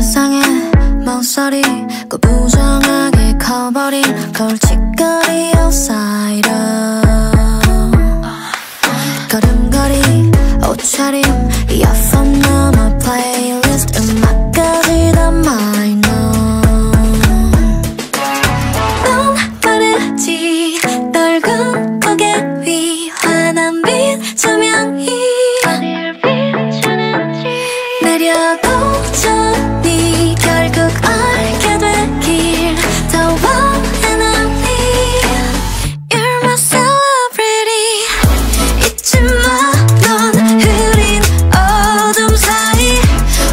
세상에 멍설이 부정하게 커버린 걸칫거리 outsider. 걸음걸이 옷차림 이어폰 넘어 플레이리스트 음악까지 다 minor. 넌 빠르지 넓은 고개 위 환한 빛 조명이 어딜 비추는지 내려도 전이 결국 알게 되길 더 원하는 니. You're my celebrity. 잊지 마 넌 흐린 어둠 사이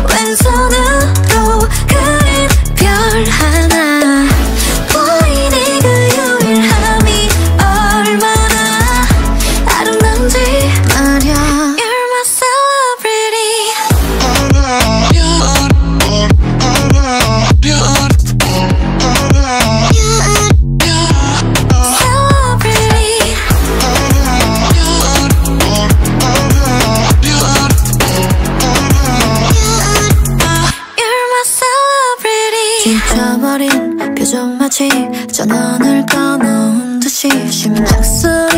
왼손으로 그린 별 하나. Boy 네 그 유일함이 얼마나 아름다운지 말야. You're my celebrity. 지쳐버린 표정 마치 전원을 꺼놓은 듯이 심장 소리